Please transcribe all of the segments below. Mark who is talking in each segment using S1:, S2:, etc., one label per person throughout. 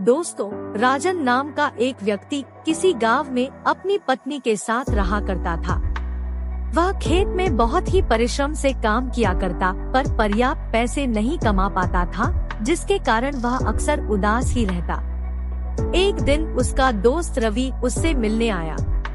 S1: दोस्तों, राजन नाम का एक व्यक्ति किसी गांव में अपनी पत्नी के साथ रहा करता था। वह खेत में बहुत ही परिश्रम से काम किया करता, पर पर्याप्त पैसे नहीं कमा पाता था, जिसके कारण वह अक्सर उदास ही रहता। एक दिन उसका दोस्त रवि उससे मिलने आया।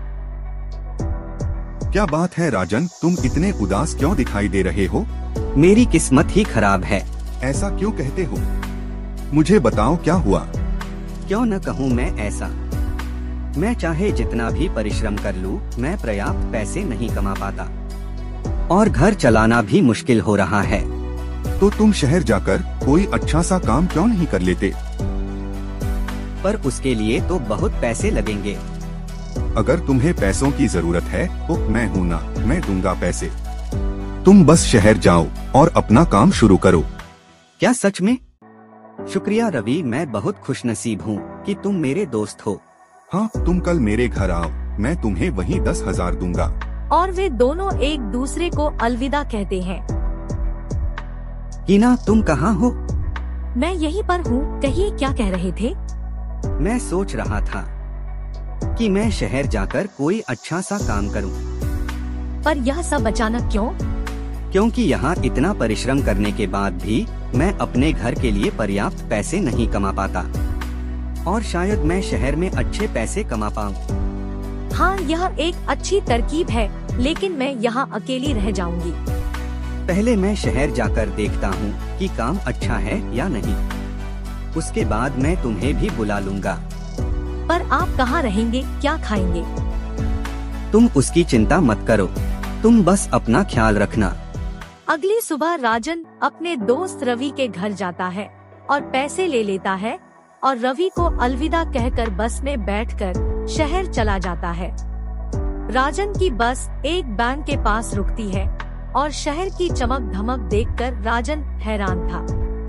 S2: क्या बात है राजन, तुम इतने उदास क्यों दिखाई दे रहे हो?
S3: मेरी किस्मत ही खराब है।
S2: ऐसा क्यों कहते हो? मुझे बताओ क्या हुआ?
S3: क्यों न कहूँ मैं ऐसा। मैं चाहे जितना भी परिश्रम कर लूँ, मैं पर्याप्त पैसे नहीं कमा पाता और घर चलाना भी मुश्किल हो रहा है।
S2: तो तुम शहर जाकर कोई अच्छा सा काम क्यों नहीं कर लेते?
S3: पर उसके लिए तो बहुत पैसे लगेंगे।
S2: अगर तुम्हें पैसों की जरूरत है तो मैं हूँ ना, मैं दूंगा पैसे। तुम बस शहर जाओ और अपना काम शुरू करो।
S3: क्या सच में? शुक्रिया रवि, मैं बहुत खुशनसीब हूँ कि तुम मेरे दोस्त हो।
S2: हाँ, तुम कल मेरे घर आओ, मैं तुम्हें वहीं 10,000 दूंगा।
S1: और वे दोनों एक दूसरे को अलविदा कहते हैं।
S3: कीना, तुम कहाँ हो?
S1: मैं यहीं पर हूँ। कहिए, क्या कह रहे थे?
S3: मैं सोच रहा था कि मैं शहर जाकर कोई अच्छा सा काम करूं।
S1: पर यह सब अचानक क्यों?
S3: क्योंकि यहाँ इतना परिश्रम करने के बाद भी मैं अपने घर के लिए पर्याप्त पैसे नहीं कमा पाता और शायद मैं शहर में अच्छे पैसे कमा पाऊँ।
S1: हाँ, यह एक अच्छी तरकीब है, लेकिन मैं यहाँ अकेली रह जाऊंगी।
S3: पहले मैं शहर जाकर देखता हूँ कि काम अच्छा है या नहीं। उसके बाद मैं तुम्हें भी बुला लूँगा।
S1: पर आप कहाँ रहेंगे, क्या खाएंगे?
S3: तुम उसकी चिंता मत करो, तुम बस अपना ख्याल रखना।
S1: अगली सुबह राजन अपने दोस्त रवि के घर जाता है और पैसे ले लेता है और रवि को अलविदा कहकर बस में बैठकर शहर चला जाता है। राजन की बस एक बैंक के पास रुकती है और शहर की चमक धमक देखकर राजन हैरान था।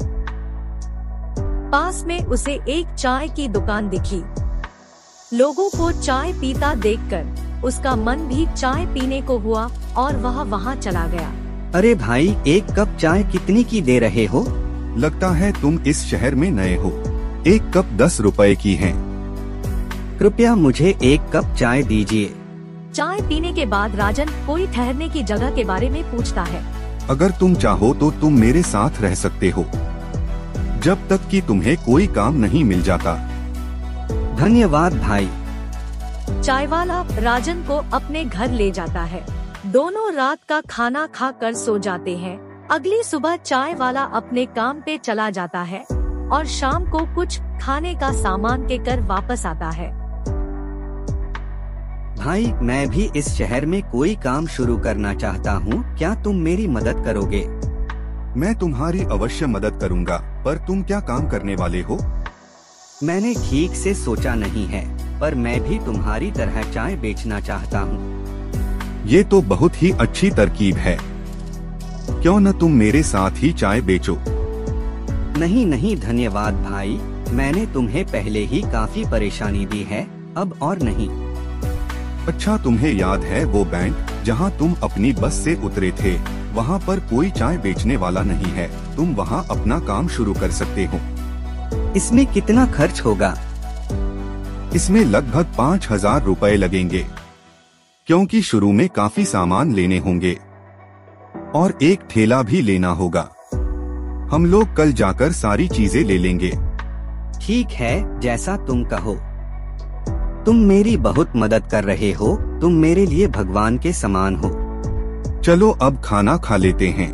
S1: पास में उसे एक चाय की दुकान दिखी। लोगों को चाय पीता देखकर उसका मन भी चाय पीने को हुआ और वह वहां चला गया।
S3: अरे भाई, एक कप चाय कितनी की दे रहे हो?
S2: लगता है तुम इस शहर में नए हो। एक कप 10 रुपए की है।
S3: कृपया मुझे एक कप चाय दीजिए।
S1: चाय पीने के बाद राजन कोई ठहरने की जगह के बारे में पूछता है।
S2: अगर तुम चाहो तो तुम मेरे साथ रह सकते हो, जब तक कि तुम्हें कोई काम नहीं मिल जाता।
S3: धन्यवाद भाई।
S1: चाय वाला राजन को अपने घर ले जाता है। दोनों रात का खाना खाकर सो जाते हैं। अगली सुबह चाय वाला अपने काम पे चला जाता है और शाम को कुछ खाने का सामान लेकर वापस आता है।
S3: भाई, मैं भी इस शहर में कोई काम शुरू करना चाहता हूँ, क्या तुम मेरी मदद करोगे?
S2: मैं तुम्हारी अवश्य मदद करूँगा, पर तुम क्या काम करने वाले हो?
S3: मैंने ठीक से सोचा नहीं है, पर मैं भी तुम्हारी तरह चाय बेचना चाहता हूँ।
S2: ये तो बहुत ही अच्छी तरकीब है। क्यों न तुम मेरे साथ ही चाय बेचो?
S3: नहीं नहीं धन्यवाद भाई, मैंने तुम्हें पहले ही काफी परेशानी दी है, अब और नहीं।
S2: अच्छा, तुम्हें याद है वो बैंक जहाँ तुम अपनी बस से उतरे थे? वहाँ पर कोई चाय बेचने वाला नहीं है। तुम वहाँ अपना काम शुरू कर सकते हो।
S3: इसमें कितना खर्च होगा?
S2: इसमें लगभग 5,000 रुपए लगेंगे, क्योंकि शुरू में काफी सामान लेने होंगे और एक ठेला भी लेना होगा। हम लोग कल जाकर सारी चीजें ले लेंगे।
S3: ठीक है, जैसा तुम कहो। तुम मेरी बहुत मदद कर रहे हो, तुम मेरे लिए भगवान के समान हो।
S2: चलो अब खाना खा लेते हैं।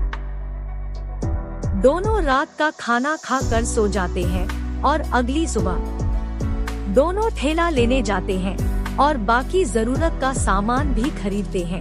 S1: दोनों रात का खाना खाकर सो जाते हैं और अगली सुबह दोनों ठेला लेने जाते हैं और बाकी जरूरत का सामान भी खरीदते हैं।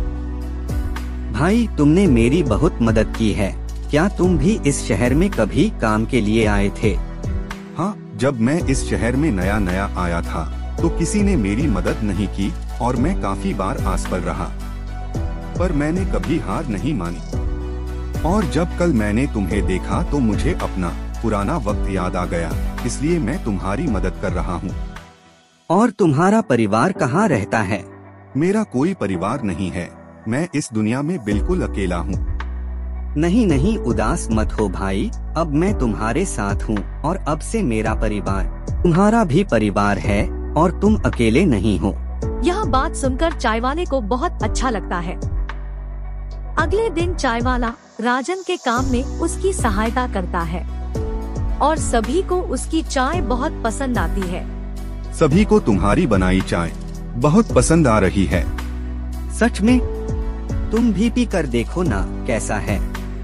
S3: भाई, तुमने मेरी बहुत मदद की है। क्या तुम भी इस शहर में कभी काम के लिए आए थे?
S2: हाँ, जब मैं इस शहर में नया नया आया था तो किसी ने मेरी मदद नहीं की और मैं काफी बार असफल रहा, पर मैंने कभी हार नहीं मानी। और जब कल मैंने तुम्हें देखा तो मुझे अपना पुराना वक्त याद आ गया, इसलिए मैं तुम्हारी मदद कर रहा हूँ।
S3: और तुम्हारा परिवार कहाँ रहता है?
S2: मेरा कोई परिवार नहीं है, मैं इस दुनिया में बिल्कुल अकेला हूँ।
S3: नहीं नहीं, उदास मत हो भाई, अब मैं तुम्हारे साथ हूँ और अब से मेरा परिवार तुम्हारा भी परिवार है और तुम अकेले नहीं हो।
S1: यह बात सुनकर चाय वाले को बहुत अच्छा लगता है। अगले दिन चाय वाला राजन के काम में उसकी सहायता करता है और सभी को उसकी चाय बहुत पसंद आती है।
S2: सभी को तुम्हारी बनाई चाय बहुत पसंद आ रही है।
S3: सच में? तुम भी पी कर देखो ना कैसा है।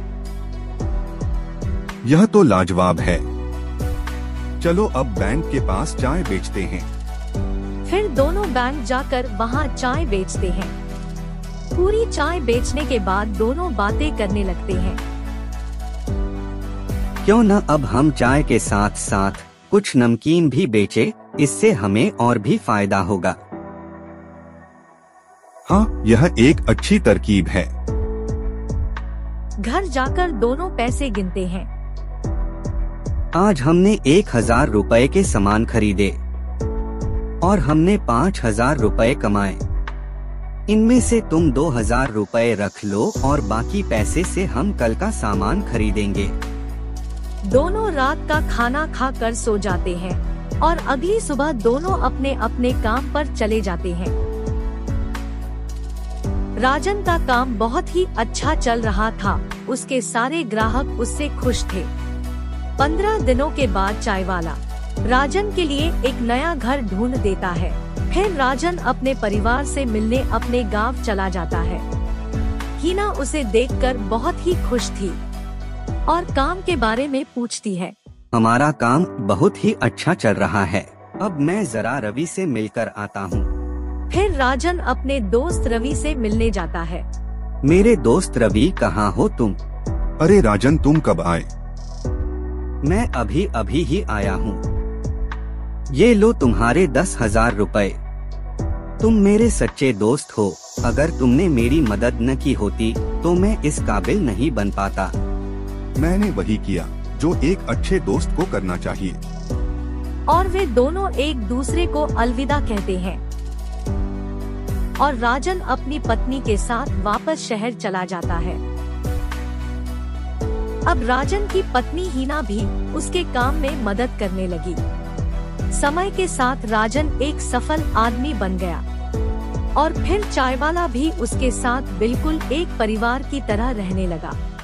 S2: यह तो लाजवाब है। चलो अब बैंक के पास चाय बेचते हैं।
S1: फिर दोनों बैंक जाकर वहाँ चाय बेचते हैं। पूरी चाय बेचने के बाद दोनों बातें करने लगते हैं।
S3: क्यों न अब हम चाय के साथ साथ कुछ नमकीन भी बेचे, इससे हमें और भी फायदा होगा।
S2: हाँ, यह एक अच्छी तरकीब है।
S1: घर जाकर दोनों पैसे गिनते हैं।
S3: आज हमने 1000 रुपए के सामान खरीदे और हमने 5000 रुपए कमाए। इनमें से तुम 2000 रुपए रख लो और बाकी पैसे से हम कल का सामान खरीदेंगे।
S1: दोनों रात का खाना खाकर सो जाते हैं और अगली सुबह दोनों अपने अपने काम पर चले जाते हैं। राजन का काम बहुत ही अच्छा चल रहा था। उसके सारे ग्राहक उससे खुश थे। 15 दिनों के बाद चाय वाला राजन के लिए एक नया घर ढूंढ देता है। फिर राजन अपने परिवार से मिलने अपने गांव चला जाता है। हीना उसे देखकर बहुत ही खुश थी और काम के बारे में पूछती है।
S3: हमारा काम बहुत ही अच्छा चल रहा है, अब मैं जरा रवि से मिलकर आता हूँ।
S1: फिर राजन अपने दोस्त रवि से मिलने जाता है।
S3: मेरे दोस्त रवि, कहाँ हो तुम?
S2: अरे राजन, तुम कब आए?
S3: मैं अभी अभी ही आया हूँ। ये लो तुम्हारे 10,000 रुपए। तुम मेरे सच्चे दोस्त हो। अगर तुमने मेरी मदद न की होती तो मैं इस काबिल नहीं बन पाता।
S2: मैंने वही किया जो एक अच्छे दोस्त को करना चाहिए।
S1: और वे दोनों एक दूसरे को अलविदा कहते हैं और राजन अपनी पत्नी के साथ वापस शहर चला जाता है। अब राजन की पत्नी हीना भी उसके काम में मदद करने लगी। समय के साथ राजन एक सफल आदमी बन गया और फिर चाय वाला भी उसके साथ बिल्कुल एक परिवार की तरह रहने लगा।